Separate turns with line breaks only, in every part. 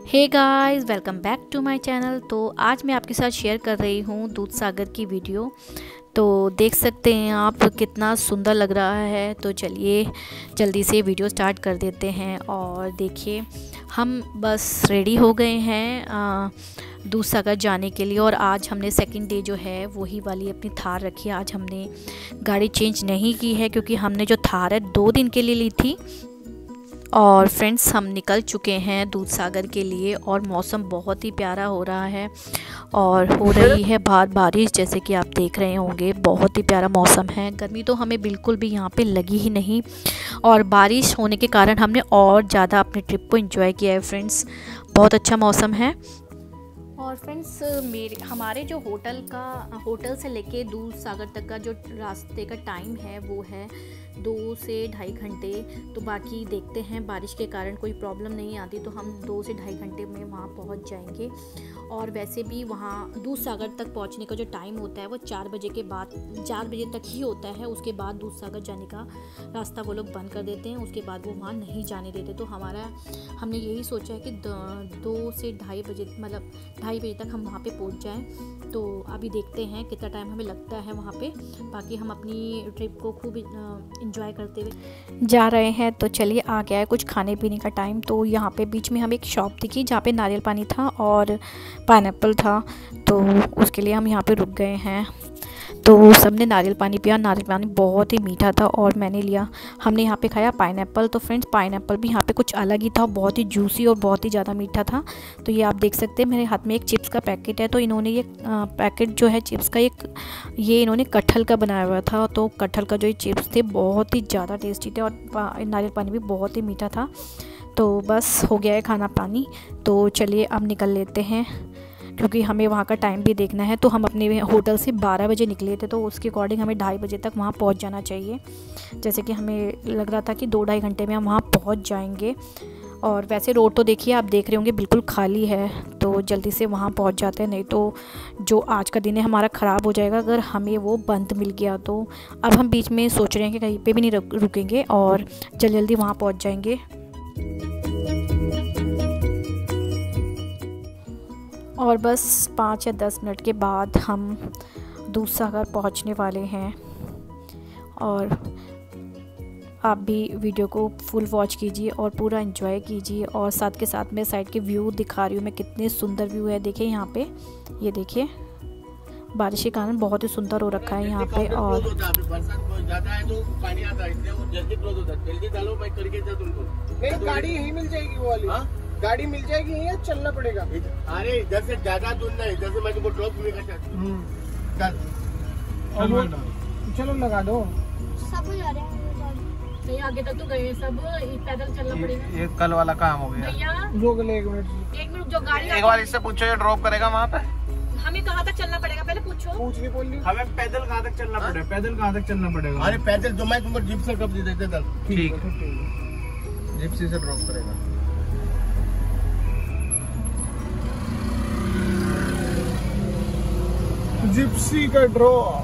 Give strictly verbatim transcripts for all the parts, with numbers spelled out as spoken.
Hey guys, welcome back to my channel. तो आज मैं आपके साथ शेयर कर रही हूँ दूध सागर की वीडियो। तो देख सकते हैं आप कितना सुंदर लग रहा है। तो चलिए जल्दी से वीडियो स्टार्ट कर देते हैं। और देखिए हम बस रेडी हो गए हैं दूध सागर जाने के लिए। और आज हमने सेकंड डे जो है वही वाली अपनी थार रखी है। आज हमने गाड़ी चेंज नहीं की है क्योंकि हमने जो थार है दो दिन के लिए ली थी। और फ्रेंड्स हम निकल चुके हैं दूध सागर के लिए। और मौसम बहुत ही प्यारा हो रहा है और हो रही है बाहर बारिश, जैसे कि आप देख रहे होंगे। बहुत ही प्यारा मौसम है। गर्मी तो हमें बिल्कुल भी यहाँ पे लगी ही नहीं। और बारिश होने के कारण हमने और ज़्यादा अपने ट्रिप को एंजॉय किया है फ्रेंड्स। बहुत अच्छा मौसम है। और फ्रेंड्स मेरे हमारे जो होटल का होटल से लेके दूध सागर तक का जो रास्ते का टाइम है वो है दो से ढाई घंटे। तो बाकी देखते हैं, बारिश के कारण कोई प्रॉब्लम नहीं आती तो हम दो से ढाई घंटे में वहाँ पहुँच जाएंगे। और वैसे भी वहाँ दूध सागर तक पहुँचने का जो टाइम होता है वो चार बजे के बाद चार बजे तक ही होता है। उसके बाद दूध सागर जाने का रास्ता वो लोग बंद कर देते हैं। उसके बाद वो वहाँ नहीं जाने देते। तो हमारा हमने यही सोचा है कि दो से ढाई बजे मतलब ढाई बजे तक हम वहाँ पे पहुँच जाएं। तो अभी देखते हैं कितना टाइम हमें लगता है वहाँ पे। बाकी हम अपनी ट्रिप को खूब एंजॉय करते हुए जा रहे हैं। तो चलिए आ गया है कुछ खाने पीने का टाइम। तो यहाँ पे बीच में हम एक शॉप दिखी जहाँ पे नारियल पानी था और पाइनएप्पल था। तो उसके लिए हम यहाँ पे रुक गए हैं। तो सबने नारियल पानी पिया। नारियल पानी बहुत ही मीठा था और मैंने लिया हमने यहाँ पे खाया पाइनएप्पल। तो फ्रेंड्स पाइनएप्पल भी यहाँ पे कुछ अलग ही था, बहुत ही जूसी और बहुत ही ज़्यादा मीठा था। तो ये आप देख सकते हैं मेरे हाथ में एक चिप्स का पैकेट है। तो इन्होंने ये पैकेट जो है चिप्स का एक ये इन्होंने कटहल का बनाया हुआ था। तो कटहल का जो ये चिप्स थे बहुत ही ज़्यादा टेस्टी थे और नारियल पानी भी बहुत ही मीठा था। तो बस हो गया है खाना पानी। तो चलिए अब निकल लेते हैं क्योंकि हमें वहाँ का टाइम भी देखना है। तो हम अपने होटल से बारह बजे निकले थे तो उसके अकॉर्डिंग हमें ढाई बजे तक वहाँ पहुँच जाना चाहिए। जैसे कि हमें लग रहा था कि दो ढाई घंटे में हम वहाँ पहुँच जाएंगे। और वैसे रोड तो देखिए आप देख रहे होंगे बिल्कुल खाली है। तो जल्दी से वहाँ पहुँच जाते हैं, नहीं तो जो आज का दिन है हमारा ख़राब हो जाएगा अगर हमें वो बंद मिल गया तो। अब हम बीच में सोच रहे हैं कि कहीं पे भी नहीं रुकेंगे और जल्दी जल्दी वहाँ पहुँच जाएंगे। और बस पाँच या दस मिनट के बाद हम दूध सागर पहुँचने वाले हैं। और आप भी वीडियो को फुल वॉच कीजिए और पूरा एंजॉय कीजिए। और साथ के साथ मैं साइड के व्यू दिखा रही हूँ मैं, कितने सुंदर व्यू है। देखिए यहाँ पे, ये देखिए बारिश के कारण बहुत ही सुंदर हो रखा है यहाँ पे। और
गाड़ी यही मिल जाएगी वो वाली, गाड़ी मिल जाएगी या चलना पड़ेगा? अरे इधर से ज्यादा दूर नहीं, इधर से मैं तुमको ड्रॉप कर चलो लगा दो।
सब जा रहे हैं नहीं, आगे तक तो गए सब, पैदल चलना पड़ेगा।
ये कल वाला काम हो गया।
भैया
रुक ले एक मिनट,
एक मिनट जो गाड़ी
एक बार इससे पूछो ये ड्रॉप करेगा वहाँ पे।
हमें कहाँ तक चलना पड़ेगा पहले पूछो।
पूछ के बोल रही हमें पैदल कहाँ तक चलना पड़ेगा? पैदल कहाँ तक चलना पड़ेगा? अरे पैदल जो मैं तुमको जिप्सी से ड्रॉप दे देता। ठीक है, जिप्सी से ड्रॉप करेगा। जिप्सी का ड्रॉप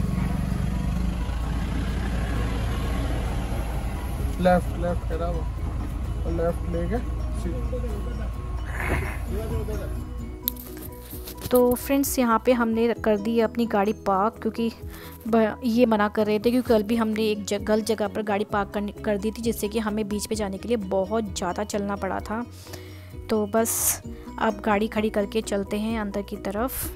लेफ्ट लेफ्ट करा वो और लेफ्ट लेके।
तो फ्रेंड्स यहाँ पे हमने कर दी अपनी गाड़ी पार्क क्योंकि ये मना कर रहे थे क्योंकि कल भी हमने एक जगह गलत जगह पर गाड़ी पार्क कर, कर दी थी, जिससे कि हमें बीच पे जाने के लिए बहुत ज़्यादा चलना पड़ा था। तो बस अब गाड़ी खड़ी करके चलते हैं अंदर की तरफ।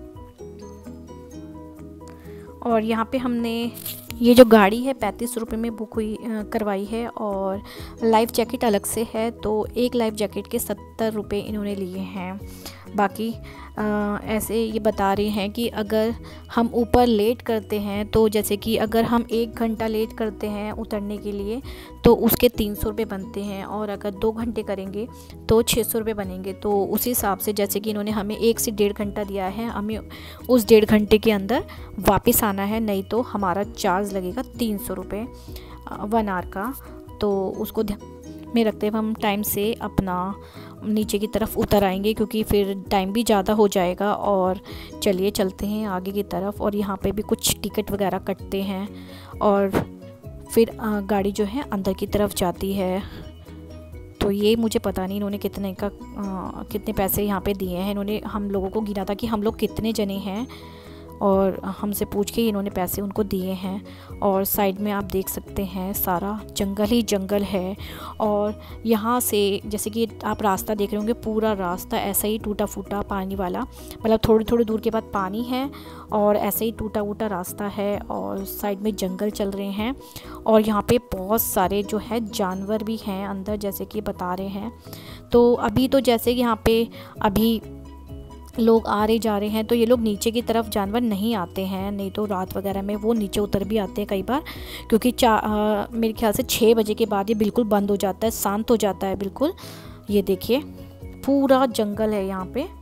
और यहाँ पे हमने ये जो गाड़ी है पैंतीस रुपये में बुक हुई करवाई है और लाइफ जैकेट अलग से है। तो एक लाइफ जैकेट के सत्तर रुपये इन्होंने लिए हैं। बाकी आ, ऐसे ये बता रहे हैं कि अगर हम ऊपर लेट करते हैं तो जैसे कि अगर हम एक घंटा लेट करते हैं उतरने के लिए तो उसके तीन सौ रुपये बनते हैं। और अगर दो घंटे करेंगे तो छः सौ रुपये बनेंगे। तो उस हिसाब से जैसे कि इन्होंने हमें एक से डेढ़ घंटा दिया है, हमें उस डेढ़ घंटे के अंदर वापस आना है, नहीं तो हमारा चार्ज लगेगा तीन सौ रुपये वन आवर का। तो उसको ध्यान में रखते हुए हम टाइम से अपना नीचे की तरफ उतर आएंगे क्योंकि फिर टाइम भी ज़्यादा हो जाएगा। और चलिए चलते हैं आगे की तरफ। और यहाँ पे भी कुछ टिकट वगैरह कटते हैं और फिर गाड़ी जो है अंदर की तरफ जाती है। तो ये मुझे पता नहीं इन्होंने कितने का आ, कितने पैसे यहाँ पे दिए हैं। इन्होंने हम लोगों को गिना था कि हम लोग कितने जने हैं, और हमसे पूछ के इन्होंने पैसे उनको दिए हैं। और साइड में आप देख सकते हैं सारा जंगल ही जंगल है। और यहाँ से जैसे कि आप रास्ता देख रहे होंगे, पूरा रास्ता ऐसा ही टूटा फूटा पानी वाला, मतलब थोड़ी थोड़ी दूर के बाद पानी है और ऐसे ही टूटा फूटा रास्ता है, और साइड में जंगल चल रहे हैं। और यहाँ पे बहुत सारे जो है जानवर भी हैं अंदर, जैसे कि बता रहे हैं। तो अभी तो जैसे कि यहाँ पे अभी लोग आ रहे जा रहे हैं, तो ये लोग नीचे की तरफ जानवर नहीं आते हैं, नहीं तो रात वगैरह में वो नीचे उतर भी आते हैं कई बार, क्योंकि चा आ, मेरे ख्याल से छः बजे के बाद ये बिल्कुल बंद हो जाता है, शांत हो जाता है बिल्कुल। ये देखिए पूरा जंगल है यहाँ पे।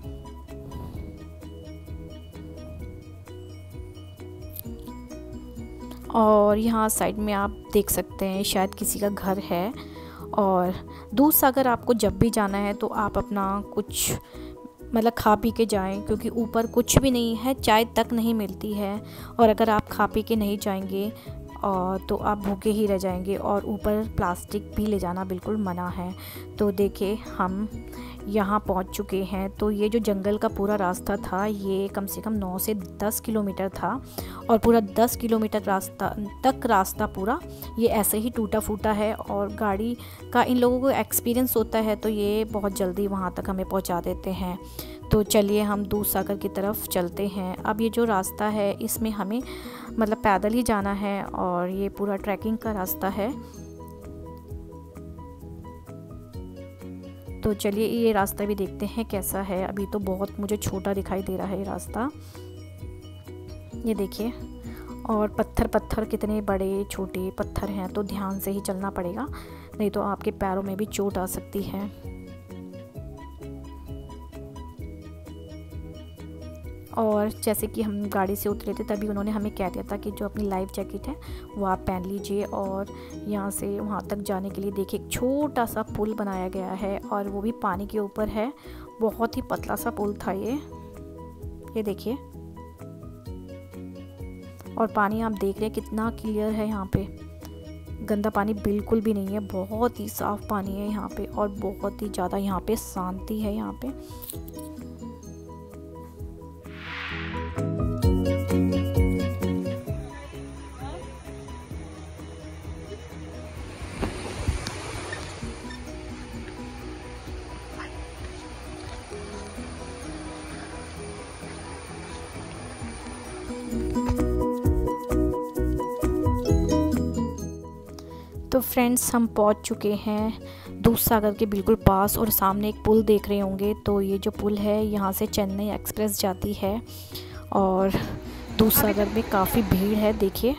और यहाँ साइड में आप देख सकते हैं शायद किसी का घर है। और दूधसागर आपको जब भी जाना है तो आप अपना कुछ मतलब खा पी के जाएं, क्योंकि ऊपर कुछ भी नहीं है, चाय तक नहीं मिलती है। और अगर आप खा पी के नहीं जाएंगे और तो आप भूखे ही रह जाएंगे। और ऊपर प्लास्टिक भी ले जाना बिल्कुल मना है। तो देखिए हम यहाँ पहुँच चुके हैं। तो ये जो जंगल का पूरा रास्ता था, ये कम से कम नौ से दस किलोमीटर था, और पूरा दस किलोमीटर रास्ता तक रास्ता पूरा ये ऐसे ही टूटा फूटा है। और गाड़ी का इन लोगों को एक्सपीरियंस होता है, तो ये बहुत जल्दी वहाँ तक हमें पहुँचा देते हैं। तो चलिए हम दूधसागर की तरफ चलते हैं। अब ये जो रास्ता है इसमें हमें मतलब पैदल ही जाना है, और ये पूरा ट्रैकिंग का रास्ता है। तो चलिए ये रास्ता भी देखते हैं कैसा है। अभी तो बहुत मुझे छोटा दिखाई दे रहा है ये रास्ता, ये देखिए। और पत्थर पत्थर कितने बड़े छोटे पत्थर हैं, तो ध्यान से ही चलना पड़ेगा, नहीं तो आपके पैरों में भी चोट आ सकती है। और जैसे कि हम गाड़ी से उतरे थे तभी उन्होंने हमें कह दिया था कि जो अपनी लाइफ जैकेट है वो आप पहन लीजिए। और यहाँ से वहाँ तक जाने के लिए देखिए एक छोटा सा पुल बनाया गया है, और वो भी पानी के ऊपर है। बहुत ही पतला सा पुल था ये ये देखिए। और पानी आप देख रहे हैं कितना क्लियर है यहाँ पे, गंदा पानी बिल्कुल भी नहीं है, बहुत ही साफ़ पानी है यहाँ पे। और बहुत ही ज़्यादा यहाँ पे शांति है यहाँ पे। तो फ्रेंड्स हम पहुंच चुके हैं दूधसागर के बिल्कुल पास, और सामने एक पुल देख रहे होंगे। तो ये जो पुल है यहाँ से चेन्नई एक्सप्रेस जाती है, और दूधसागर में काफ़ी भीड़ है देखिए।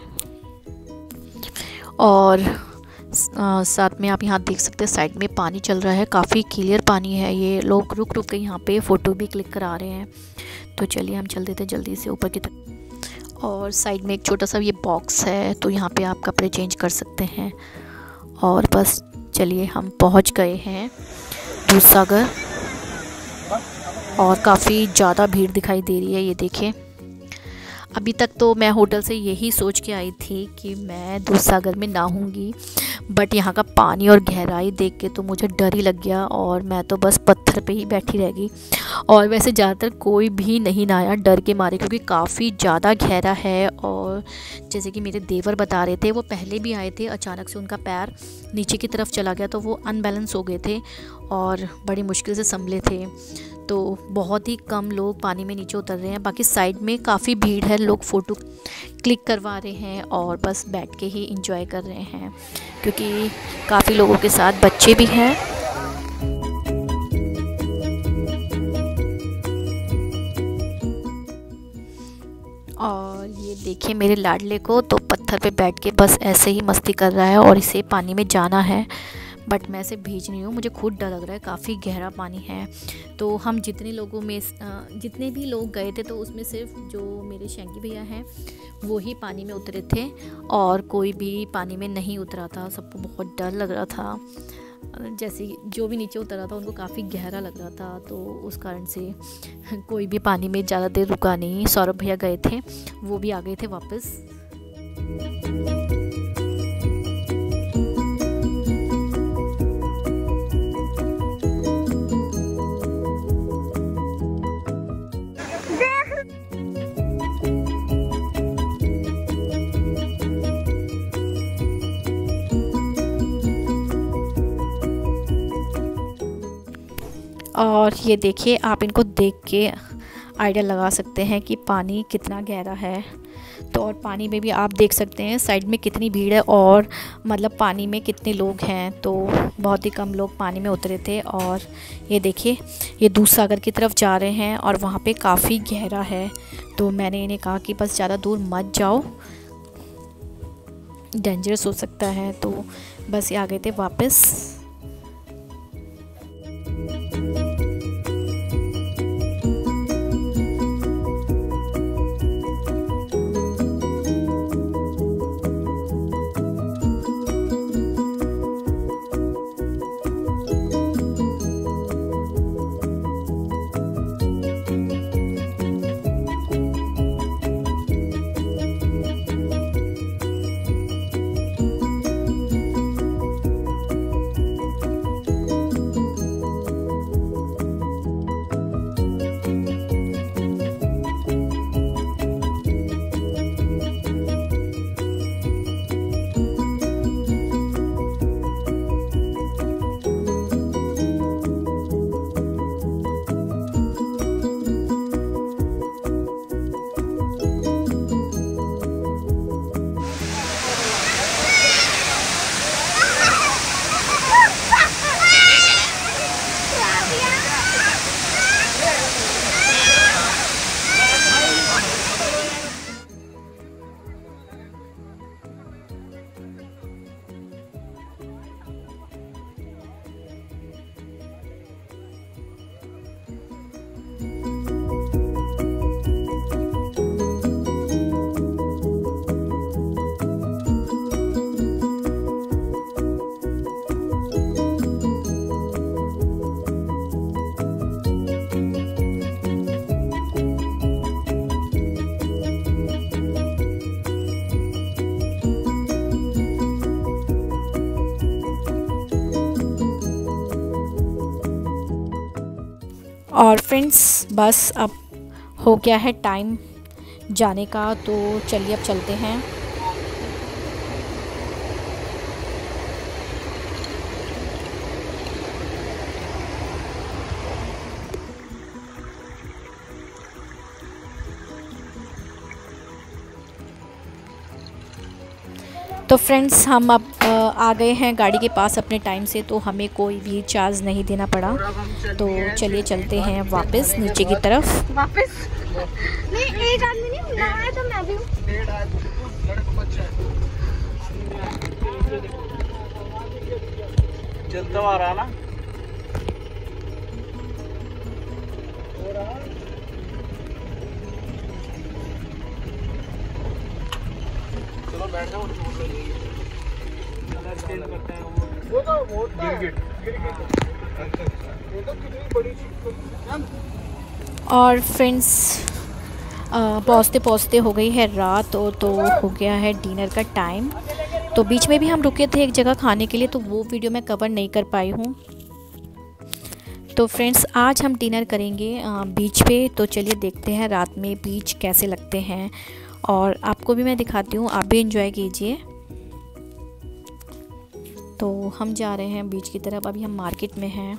और आ, साथ में आप यहाँ देख सकते हैं साइड में पानी चल रहा है, काफ़ी क्लियर पानी है। ये लोग रुक रुक के यहाँ पे फ़ोटो भी क्लिक करा रहे हैं। तो चलिए हम चल देते जल्दी से ऊपर की तरफ। और साइड में एक छोटा सा ये बॉक्स है, तो यहाँ पे आप कपड़े चेंज कर सकते हैं। और बस चलिए हम पहुँच गए हैं दूधसागर, और काफ़ी ज़्यादा भीड़ दिखाई दे रही है, ये देखिए। अभी तक तो मैं होटल से यही सोच के आई थी कि मैं दूधसागर में नहाऊंगी, बट यहाँ का पानी और गहराई देख के तो मुझे डर ही लग गया, और मैं तो बस पत्थर पे ही बैठी रह गई। और वैसे ज़्यादातर कोई भी नहीं नहाया डर के मारे, क्योंकि काफ़ी ज़्यादा गहरा है। और जैसे कि मेरे देवर बता रहे थे, वो पहले भी आए थे, अचानक से उनका पैर नीचे की तरफ चला गया, तो वो अनबैलेंस हो गए थे और बड़ी मुश्किल से संभले थे। तो बहुत ही कम लोग पानी में नीचे उतर रहे हैं, बाकी साइड में काफ़ी भीड़ है, लोग फ़ोटो क्लिक करवा रहे हैं और बस बैठ के ही एंजॉय कर रहे हैं, क्योंकि काफ़ी लोगों के साथ बच्चे भी हैं। और ये देखिए मेरे लाडले को तो पत्थर पे बैठ के बस ऐसे ही मस्ती कर रहा है, और इसे पानी में जाना है, बट मैं इसे भीज नहीं हूँ, मुझे खुद डर लग रहा है, काफ़ी गहरा पानी है। तो हम जितने लोगों में जितने भी लोग गए थे, तो उसमें सिर्फ जो मेरे शैंकी भैया हैं वो ही पानी में उतरे थे, और कोई भी पानी में नहीं उतरा था। सबको बहुत डर लग रहा था, जैसे जो भी नीचे उतरा था उनको काफ़ी गहरा लग रहा था, तो उस कारण से कोई भी पानी में ज़्यादा देर रुका नहीं। सौरभ भैया गए थे, वो भी आ गए थे वापस। और ये देखिए, आप इनको देख के आइडिया लगा सकते हैं कि पानी कितना गहरा है। तो और पानी में भी आप देख सकते हैं साइड में कितनी भीड़ है और मतलब पानी में कितने लोग हैं। तो बहुत ही कम लोग पानी में उतरे थे। और ये देखिए, ये दूध सागर की तरफ जा रहे हैं और वहाँ पे काफ़ी गहरा है। तो मैंने इन्हें कहा कि बस ज़्यादा दूर मत जाओ, डेंजरस हो सकता है। तो बस ये आ गए थे वापस। और फ्रेंड्स, बस अब हो गया है टाइम जाने का। तो चलिए अब चलते हैं। तो फ्रेंड्स, हम अब आ गए हैं गाड़ी के पास अपने टाइम से, तो हमें कोई भी चार्ज नहीं देना पड़ा। तो चलिए चलते हैं वापस नीचे की तरफ।
वापस नहीं, एक आदमी नहीं मिला है तो मैं भी हूँ।
चलता आ रहा ना। चलो बैठ जाओ। वो तो मोटा है। वो तो कितनी बड़ी चीज।
और फ्रेंड्स, पहुँचते पहुँचते हो गई है रात और तो हो गया है डिनर का टाइम। तो बीच में भी हम रुके थे एक जगह खाने के लिए, तो वो वीडियो मैं कवर नहीं कर पाई हूँ। तो फ्रेंड्स, आज हम डिनर करेंगे बीच पे। तो चलिए देखते हैं रात में बीच कैसे लगते हैं और आपको भी मैं दिखाती हूँ, आप भी एंजॉय कीजिए। तो हम जा रहे हैं बीच की तरफ, अभी हम मार्केट में हैं।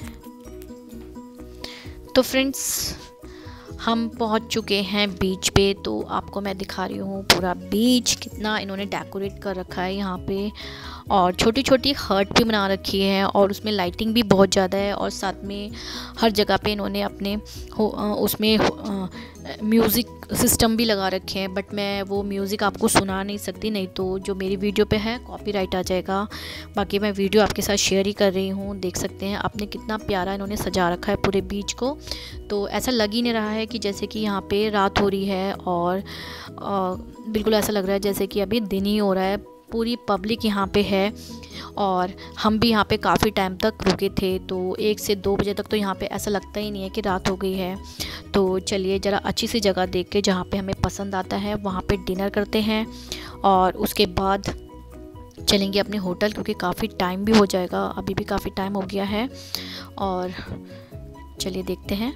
तो फ्रेंड्स, हम पहुंच चुके हैं बीच पे। तो आपको मैं दिखा रही हूँ पूरा बीच, कितना इन्होंने डेकोरेट कर रखा है यहाँ पे। और छोटी छोटी हट भी बना रखी है और उसमें लाइटिंग भी बहुत ज़्यादा है। और साथ में हर जगह पे इन्होंने अपने हो उसमें म्यूज़िक सिस्टम भी लगा रखे हैं, बट मैं वो म्यूज़िक आपको सुना नहीं सकती, नहीं तो जो मेरी वीडियो पे है कॉपीराइट आ जाएगा। बाकी मैं वीडियो आपके साथ शेयर ही कर रही हूँ। देख सकते हैं आपने कितना प्यारा इन्होंने सजा रखा है पूरे बीच को। तो ऐसा लग ही नहीं रहा है कि जैसे कि यहाँ पे रात हो रही है, और आ, बिल्कुल ऐसा लग रहा है जैसे कि अभी दिन ही हो रहा है। पूरी पब्लिक यहाँ पे है और हम भी यहाँ पे काफ़ी टाइम तक रुके थे। तो एक से दो बजे तक तो यहाँ पे ऐसा लगता ही नहीं है कि रात हो गई है। तो चलिए ज़रा अच्छी सी जगह देख के जहाँ पे हमें पसंद आता है वहाँ पे डिनर करते हैं और उसके बाद चलेंगे अपने होटल, क्योंकि काफ़ी टाइम भी हो जाएगा, अभी भी काफ़ी टाइम हो गया है। और चलिए देखते हैं।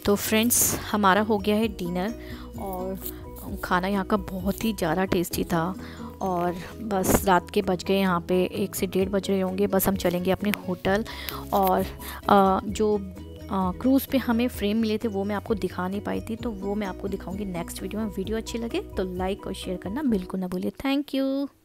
तो फ्रेंड्स हमारा हो गया है डिनर और खाना यहाँ का बहुत ही ज़्यादा टेस्टी था। और बस रात के बज गए यहाँ पे एक से डेढ़ बज रहे होंगे। बस हम चलेंगे अपने होटल। और आ, जो क्रूज़ पे हमें फ्रेम मिले थे वो मैं आपको दिखा नहीं पाई थी, तो वो मैं आपको दिखाऊंगी नेक्स्ट वीडियो में। वीडियो अच्छी लगे तो लाइक और शेयर करना बिल्कुल ना भूलिए। Thank you.